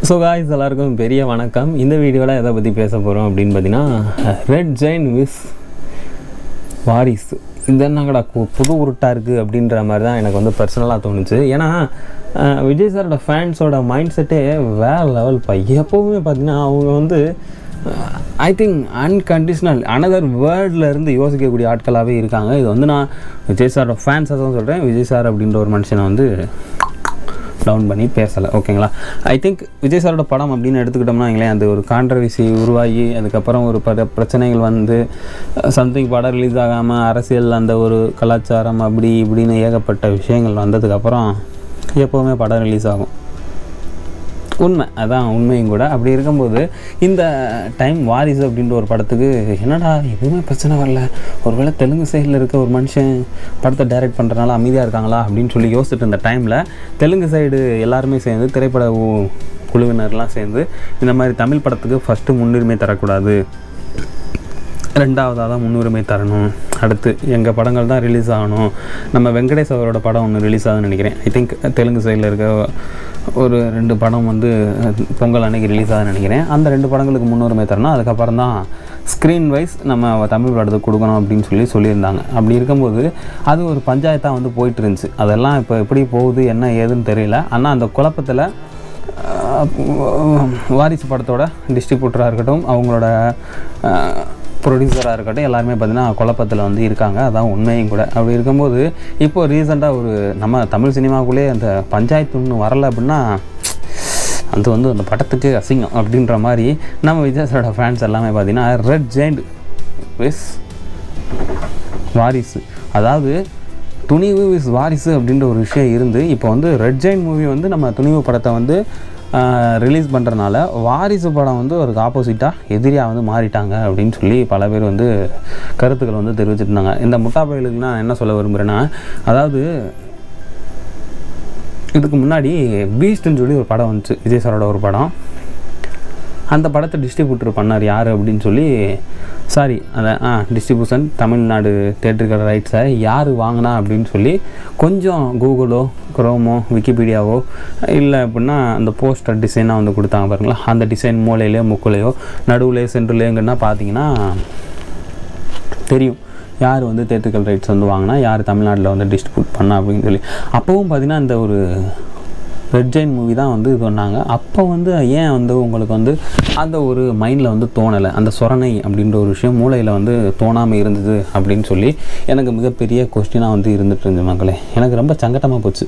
So guys எல்லாருக்கும் பெரிய வணக்கம். இந்த வீடியோவில் எதை பற்றி பேச போகிறோம் அப்படின்னு பார்த்தீங்கன்னா, ரெட் ஜெயின் விஸ் வாரிசு. இது என்னங்கடா புது உருட்டாக இருக்குது அப்படின்ற மாதிரி தான் எனக்கு வந்து பர்சனலாக தோணுச்சு. ஏன்னா விஜய் சாரோட ஃபேன்ஸோட மைண்ட் செட்டே வேறு லெவல் எப்போவுமே பார்த்தீங்கன்னா அவங்க வந்து ஐ திங்க் அன்கண்டிஷ்னல் அனதர் வேர்ல்ட்லேருந்து யோசிக்கக்கூடிய ஆட்களாகவே இருக்காங்க. இது வந்து நான் விஜய் சாரோட ஃபேன்ஸாக தான் சொல்கிறேன். விஜய் சார் அப்படின்ற ஒரு மனுஷனை வந்து டவுன் பண்ணி பேசலை, ஓகேங்களா. ஐ திங்க் விஜய் சாரோட படம் அப்படின்னு எடுத்துக்கிட்டோம்னா எங்களேன், அது ஒரு கான்ட்ரவர்சி உருவாகி அதுக்கப்புறம் ஒரு பிரச்சனைகள் வந்து சம்திங் படம் ரிலீஸ் ஆகாமல் அரசியல் அந்த ஒரு கலாச்சாரம் அப்படி இப்படின்னு ஏகப்பட்ட விஷயங்கள் வந்ததுக்கப்புறம் எப்போவுமே படம் ரிலீஸ் ஆகும். உண்மை, அதான் உண்மையும் கூட. அப்படி இருக்கும்போது இந்த டைம் வாரிசு அப்படின்ற ஒரு படத்துக்கு என்னடா எதுவுமே பிரச்சனை வரல, ஒருவேளை தெலுங்கு சைடில் இருக்க ஒரு மனுஷன் படத்தை டைரக்ட் பண்ணுறதுனால அமைதியாக இருக்காங்களா அப்படின்னு சொல்லி யோசிச்சுட்டு இருந்த டைமில் தெலுங்கு சைடு எல்லாருமே சேர்ந்து திரைப்பட குழுவினர்லாம் சேர்ந்து இந்த மாதிரி தமிழ் படத்துக்கு ஃபஸ்ட்டு முன்னுரிமை தரக்கூடாது, ரெண்டாவதாக தான் முன்னுரிமை தரணும், அடுத்து எங்கள் படங்கள் தான் ரிலீஸ் ஆகணும். நம்ம வெங்கடேஷ் அவரோட படம் ஒன்று ரிலீஸ் ஆகுதுன்னு நினைக்கிறேன். ஐ திங்க் தெலுங்கு சைடில் இருக்க ஒரு 2 படம் வந்து பொங்கல் அன்னைக்கு ரிலீஸ் ஆகுதுன்னு நினைக்கிறேன். அந்த 2 படங்களுக்கு முன்னுரிமை தரணும், அதுக்கப்புறம் தான் ஸ்க்ரீன் வைஸ் நம்ம தமிழ் படத்துக்கு கொடுக்கணும் அப்படின்னு சொல்லியிருந்தாங்க. அப்படி இருக்கும்போது அது ஒரு பஞ்சாயத்தாக வந்து போயிட்டு இருந்துச்சு. அதெல்லாம் இப்போ எப்படி போகுது என்ன ஏதுன்னு தெரியல. ஆனால் அந்த குழப்பத்தில் வாரிசு படத்தோட டிஸ்ட்ரிபியூட்டராக இருக்கட்டும், அவங்களோட ப்ரொடியூசராக இருக்கட்டும், எல்லாருமே பார்த்திங்கன்னா குழப்பத்தில் வந்து இருக்காங்க. அதான் உண்மையும் கூட. அப்படி இருக்கும்போது இப்போது ரீசெண்டாக ஒரு நம்ம தமிழ் சினிமாவுக்குள்ளே அந்த பஞ்சாயத்து ஒன்று வரலை அப்படின்னா அது வந்து அந்த படத்துக்கு அசிங்கம் அப்படின்ற மாதிரி நம்ம விஜய் சாரோட ஃபேன்ஸ் எல்லாமே பார்த்திங்கன்னா ரெட் ஜெயிண்ட் விஸ் வாரிசு, அதாவது துணிவு விஸ் வாரிசு அப்படின்ற ஒரு விஷயம் இருந்து இப்போ வந்து ரெட் ஜெயிண்ட் மூவி வந்து நம்ம துணிவு படத்தை வந்து ரிலீஸ் பண்ணுறதுனால வாரிசு படம் வந்து ஒரு ஆப்போசிட்டாக எதிரியாக வந்து மாறிட்டாங்க அப்படின்னு சொல்லி பல பேர் வந்து கருத்துக்கள் வந்து தெரிவிச்சுட்டு இருந்தாங்க. இந்த முட்டாப்பயலுக்கு நான் என்ன சொல்ல விரும்புகிறேன்னா, அதாவது இதுக்கு முன்னாடி பீஸ்ட்னு சொல்லி ஒரு படம் வந்துச்சு, விஜய் சாரோட ஒரு படம். அந்த படத்தை டிஸ்ட்ரிபியூட்டர் பண்ணார் யார் அப்படின்னு சொல்லி, சாரி அந்த டிஸ்ட்ரிபியூஷன் தமிழ்நாடு தியேட்டர்கள் ரைட்ஸை யார் வாங்கினா அப்படின்னு சொல்லி கொஞ்சம் கூகுளோ குரோமோ விக்கிபீடியாவோ இல்லை அப்படின்னா அந்த போஸ்டர் டிசைனாக வந்து கொடுத்தாங்க பாருங்களா. அந்த டிசைன் மூலையிலையோ முக்குலையோ நடுவில் சென்ட்ரலேங்கன்னா பார்த்தீங்கன்னா தெரியும் யார் வந்து தியேட்டர்கள் ரைட்ஸ் வந்து வாங்கினா, யார் தமிழ்நாட்டில் வந்து டிஸ்ட்ரிபியூட் பண்ணா அப்படின்னு சொல்லி. அப்போவும் பார்த்தீங்கன்னா இந்த ஒரு ரெட் ஜெயின் மூவி தான் வந்து இது பண்ணாங்க. அப்போ வந்து ஏன் வந்து உங்களுக்கு வந்து அந்த ஒரு மைண்டில் வந்து தோணலை, அந்த சொரணை அப்படின்ற ஒரு விஷயம் மூளையில் வந்து தோணாமல் இருந்தது அப்படின்னு சொல்லி எனக்கு மிகப்பெரிய கொஸ்டினாக வந்து இருந்துட்டு இருந்துச்சு மக்களே. எனக்கு ரொம்ப சங்கட்டமாக போச்சு.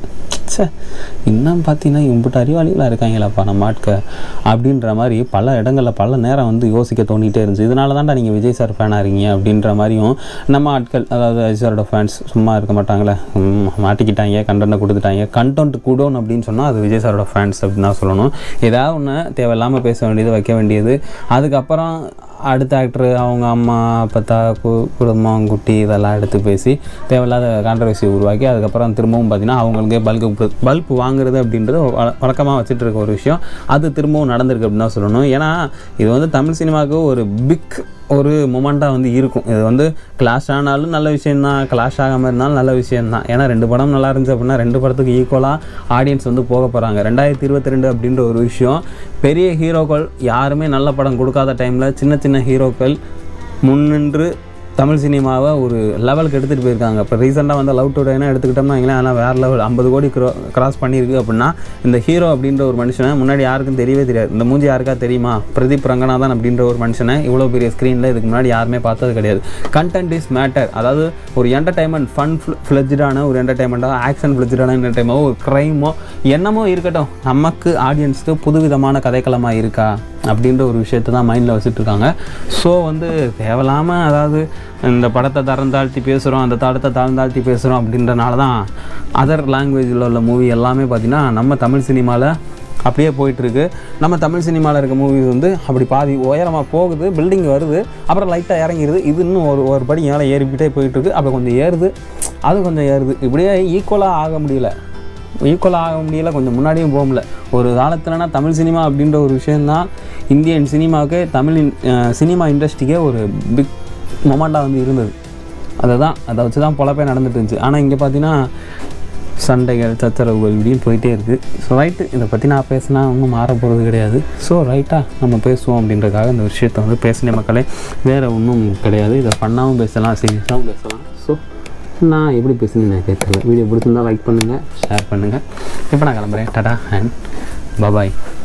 இன்னும் பார்த்தீங்கன்னா இம்பிட்டு அறிவாளிகளாக இருக்காங்களாப்பா நம்ம ஆட்கள் அப்படின்ற மாதிரி பல இடங்களில் பல நேரம் வந்து யோசிக்க தோண்டிகிட்டே இருந்துச்சு. இதனால தான்டா நீங்கள் விஜய் சார் ஃபேனாக இருக்கீங்க அப்படின்ற மாதிரியும் நம்ம ஆட்கள், அதாவது விஜய் சாரோட ஃபேன்ஸ் சும்மா இருக்க மாட்டாங்களே, மாட்டிக்கிட்டாங்க, கண்டென்ட்டை கொடுத்துட்டாங்க, கண்டென்ட் கூடோன்னு அப்படின்னு சொன்னால் அது விஜய் சாரோட ஃபேன்ஸ் அப்படின்னு தான் சொல்லணும். ஏதாவது ஒன்று தேவையில்லாமல் பேச வேண்டியது, வைக்க வேண்டியது, அதுக்கப்புறம் அடுத்த ஆக்டரு அவங்க அம்மா அப்பத்தா குடும்பம் குட்டி இதெல்லாம் எடுத்து பேசி தேவையில்லாத கான்ட்ரவர்சி உருவாக்கி அதுக்கப்புறம் திரும்பவும் பார்த்திங்கன்னா அவங்களுக்கே பல்பு வாங்குறது அப்படின்றது வழக்கமாக வச்சுட்டு இருக்க ஒரு விஷயம். அது திரும்பவும் நடந்திருக்கு அப்படின்னு தான் சொல்லணும். ஏன்னா இது வந்து தமிழ் சினிமாவுக்கு ஒரு பிக் ஒரு மொமெண்ட்டாக வந்து இருக்கும். இது வந்து கிளாஷ் ஆனாலும் நல்ல விஷயந்தான், கிளாஷ் ஆகாமல் இருந்தாலும் நல்ல விஷயந்தான். ஏன்னா 2 படம் நல்லா இருந்துச்சு அப்படின்னா 2 படத்துக்கு ஈக்குவலாக ஆடியன்ஸ் வந்து போக போகிறாங்க. 2022 அப்படின்ற ஒரு விஷயம், பெரிய ஹீரோக்கள் யாருமே நல்ல படம் கொடுக்காத டைமில் சின்ன சின்ன ஹீரோக்கள் முன்னின்று தமிழ் சினிமாவை ஒரு லெவலுக்கு எடுத்துகிட்டு போயிருக்காங்க. இப்போ ரீசெண்டாக வந்து லவ் டுடேனா எடுத்துக்கிட்டோம்னா எங்களே ஆனால் வேறு லெவல் 50 கோடி கிராஸ் பண்ணியிருக்கு அப்படின்னா இந்த ஹீரோ அப்படின்ற ஒரு மனுஷனை முன்னாடி யாருக்கும் தெரியவே தெரியாது. இந்த மூஞ்சி யாருக்கா தெரியுமா, பிரதீப் ரங்கநாதன் அப்படின்ற ஒரு மனுஷனை இவ்வளோ பெரிய ஸ்க்ரீனில் இதுக்கு முன்னாடி யாருமே பார்த்தது கிடையாது. கண்டென்ட் இஸ் மேட்டர், அதாவது ஒரு என்டர்டைன்மெண்ட் ஃபன் ஃப்ளெஜ்டான ஒரு என்டர்டைன்மெண்ட்டாக ஆக்ஷன் ஃப்ளெஜ்டான என்டர்டைன்மெண்ட்டோ ஒரு க்ரைமோ என்னமோ இருக்கட்டும், நமக்கு ஆடியன்ஸுக்கு புதுவிதமான கதைக்களமாக இருக்கா அப்படின்ற ஒரு விஷயத்தை தான் மைண்டில் வச்சுட்ருக்காங்க. ஸோ வந்து தேவையில்லாமல் அதாவது இந்த படத்தை தரம் தாழ்த்தி பேசுகிறோம், அந்த தடத்தை தாழ்த்தி பேசுகிறோம் அப்படின்றனால தான் அதர் லாங்குவேஜில் உள்ள மூவி எல்லாமே பார்த்திங்கன்னா நம்ம தமிழ் சினிமாவில் அப்படியே போயிட்டுருக்கு. நம்ம தமிழ் சினிமாவில் இருக்க மூவிஸ் வந்து அப்படி பாதி உயரமாக போகுது, பில்டிங் வருது, அப்புறம் லைட்டாக இறங்கிடுது, இது இன்னும் ஒரு படி மேலே ஏறிக்கிட்டே போயிட்டுருக்கு, அப்போ கொஞ்சம் ஏறுது, அது கொஞ்சம் ஏறுது, இப்படியே ஈக்குவலாக ஆக முடியல, கொஞ்சம் முன்னாடியும் போகல. ஒரு காலத்துலனா தமிழ் சினிமா அப்படின்ற ஒரு விஷயந்தான் இந்தியன் சினிமாவுக்கு, தமிழ் சினிமா இண்டஸ்ட்ரிக்கே ஒரு பிக் மொமெண்ட்டாக வந்து இருந்தது. அதை வச்சு தான் பொழப்பே நடந்துட்டு இருந்துச்சு. ஆனால் இங்கே பார்த்தீங்கன்னா சண்டைகள் சச்சரவுகள் இப்படின்னு போயிட்டே இருக்குது. ஸோ ரைட்டு, இதை பற்றி நான் பேசினா ஒன்றும் மாற போகிறது கிடையாது. ஸோ ரைட்டாக நம்ம பேசுவோம் அப்படின்றதுக்காக இந்த விஷயத்தை வந்து பேசின மக்களே, வேறு ஒன்றும் கிடையாது. இதை பண்ணாமல் பேசலாம், சீரியஸாகவும் பேசலாம். ஸோ நான் எப்படி பேசுனேன்னு எனக்கு தெரியல. வீடியோ பிடிச்சிருந்தால் லைக் பண்ணுங்கள், ஷேர் பண்ணுங்கள். இப்போ நான் கிளம்புறேன். Tata and bye bye.